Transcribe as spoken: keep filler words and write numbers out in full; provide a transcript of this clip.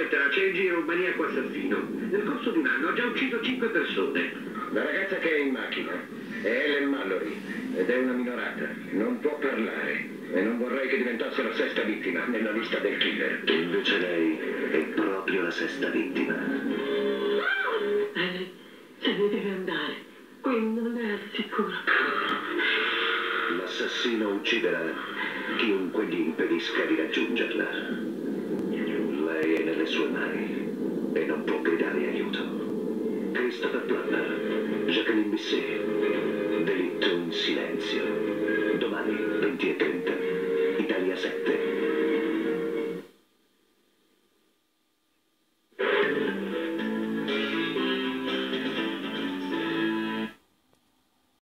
Aspetta, c'è in giro un maniaco assassino. Nel corso di un anno ha già ucciso cinque persone. La ragazza che è in macchina è Helen Mallory ed è una minorata. Non può parlare e non vorrei che diventasse la sesta vittima nella lista del killer. E invece lei è proprio la sesta vittima. Eh, se ne deve andare. Qui non è al sicuro. L'assassino ucciderà chiunque gli impedisca di raggiungerla. Lei è nelle sue mani e non può gridare aiuto. Christopher Plummer, Jacqueline Bisset, delitto in silenzio.